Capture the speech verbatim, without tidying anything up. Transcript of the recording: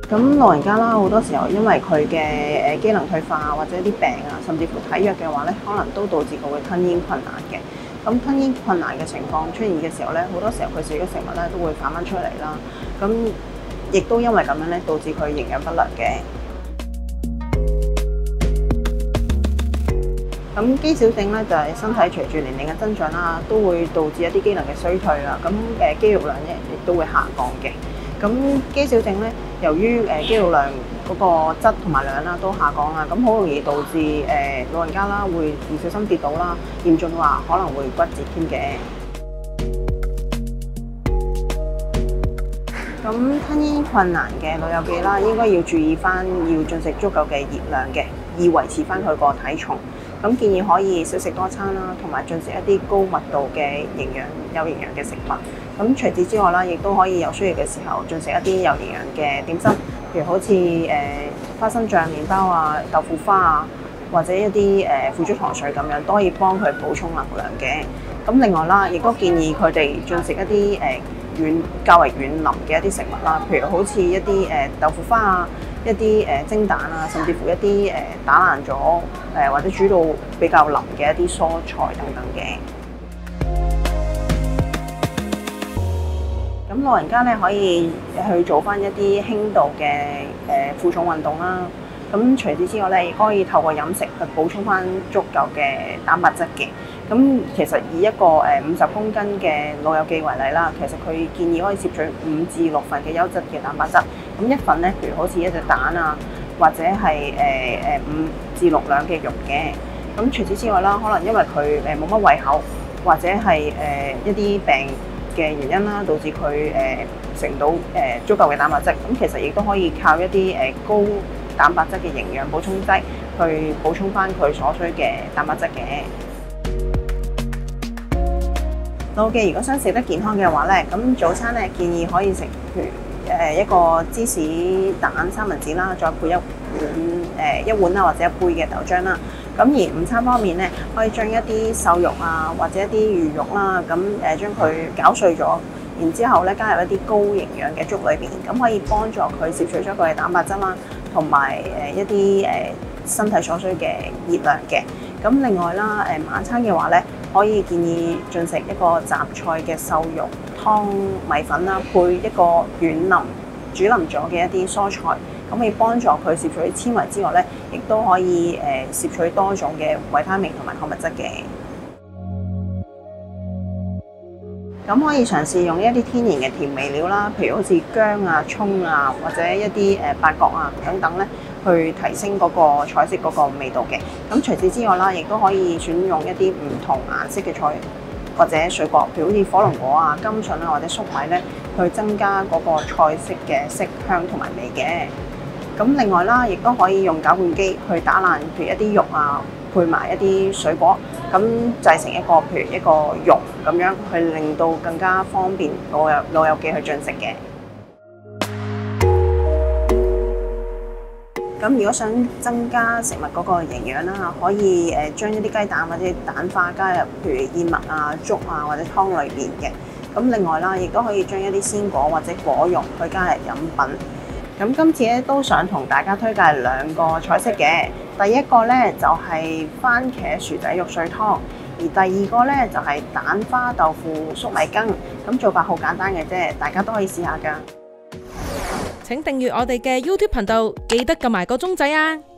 咁老人家啦，好多時候因為佢嘅誒機能退化或者啲病啊，甚至乎體弱嘅話咧，可能都導致佢會吞嚥困難嘅。咁吞嚥困難嘅情況出現嘅時候咧，好多時候佢食嘅食物咧都會反翻出嚟啦。咁亦都因為咁樣咧，導致佢營養不良嘅。咁肌少症咧就係身體隨住年齡嘅增長啦，都會導致一啲機能嘅衰退啦。咁誒肌肉量咧亦都會下降嘅。咁肌少症咧，由於誒肌肉量嗰個質同埋量啦都下降啦，咁好容易導致誒老人家啦會唔小心跌倒啦，嚴重嘅話可能會骨折添嘅。咁吞嚥困難嘅老友記啦，應該要注意翻，要進食足夠嘅熱量嘅，以維持翻佢個體重。咁建議可以少食多餐啦，同埋進食一啲高密度嘅營養有營養嘅食物。咁除此之外啦，亦都可以有需要嘅時候進食一啲有營養嘅點心，譬如好似誒、呃、花生醬麵包啊、豆腐花啊，或者一啲誒腐竹糖水咁樣，都可以幫佢補充能量嘅。咁另外啦，亦都建議佢哋進食一啲誒軟較為軟腍嘅一啲食物啦，譬如好似一啲誒豆腐花啊、一啲誒蒸蛋啊，甚至乎一啲誒打爛咗誒或者煮到比較腍嘅一啲蔬菜等等嘅。咁老人家咧可以去做翻一啲輕度嘅誒負重運動啦。咁除此之外咧，亦可以透過飲食去補充翻足夠嘅蛋白質嘅。咁其實以一個誒五十公斤嘅老友記為例啦，其實佢建議可以攝取五至六份嘅優質嘅蛋白質。咁一份咧，譬如好似一隻蛋啊，或者係誒誒五至六兩嘅肉嘅。咁除此之外啦，可能因為佢誒冇乜胃口，或者係誒一啲病嘅原因啦，導致佢誒食唔到誒足夠嘅蛋白質。咁其實亦都可以靠一啲誒高蛋白質嘅營養補充劑去補充翻佢所需嘅蛋白質嘅。老友記如果想食得健康嘅話咧，咁早餐咧建議可以食譬如誒一個芝士蛋三文治啦，再配一碗誒一碗啦或者一杯嘅豆漿啦。咁而午餐方面咧，可以將一啲瘦肉啊或者一啲魚肉啦，咁誒將佢攪碎咗，然之後咧加入一啲高營養嘅粥裏邊，咁可以幫助佢攝取咗佢嘅蛋白質啦，同埋誒一啲誒身體所需嘅熱量嘅。咁另外啦，誒晚餐嘅話咧，可以建議進食一個雜菜嘅瘦肉湯米粉啦，配一個軟腍煮腍咗嘅一啲蔬菜，咁可以幫助佢攝取纖維之外咧，亦都可以誒攝取多種嘅維他命同埋礦物質嘅。咁可以嘗試用一啲天然嘅調味料啦，譬如好似薑啊、葱啊，或者一啲誒八角啊等等咧，去提升嗰個菜式嗰個味道嘅。咁除此之外啦，亦都可以選用一啲唔同顏色嘅菜或者水果，譬如好似火龍果啊、甘筍啊或者粟米咧，去增加嗰個菜式嘅色香同埋味嘅。咁另外啦，亦都可以用攪拌機去打爛譬如一啲肉啊，配埋一啲水果，咁製成一個譬如一個肉咁樣，去令到更加方便老友老友記去進食嘅。咁如果想增加食物嗰個營養啦，可以誒將一啲雞蛋或者蛋花加入譬如燕麥啊、粥啊或者湯裏邊嘅。咁另外啦，亦都可以將一啲鮮果或者果肉去加入飲品。咁今次咧都想同大家推介兩個菜式嘅，第一個咧就係番茄薯仔肉碎湯，而第二個咧就係蛋花豆腐粟米羹。咁做法好簡單嘅啫，大家都可以試下㗎。 請訂閱我哋嘅 YouTube 頻道，記得撳埋個鐘仔啊！